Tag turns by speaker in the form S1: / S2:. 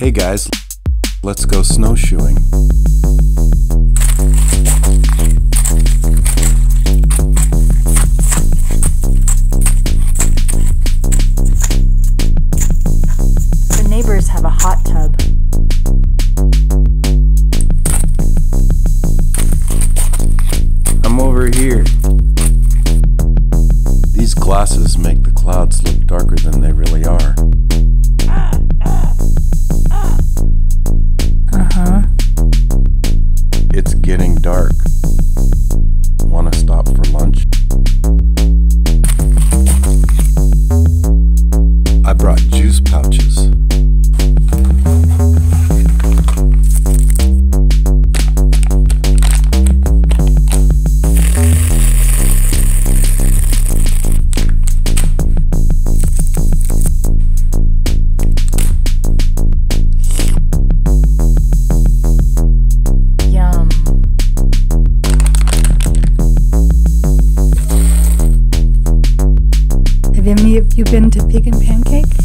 S1: Hey guys, let's go snowshoeing.
S2: The neighbors have a hot tub.
S1: I'm over here. These glasses make the clouds look darker than they really are. It's getting dark. Wanna stop for lunch? I brought juice pouches.
S2: Have any of you been to Pig and Pancake?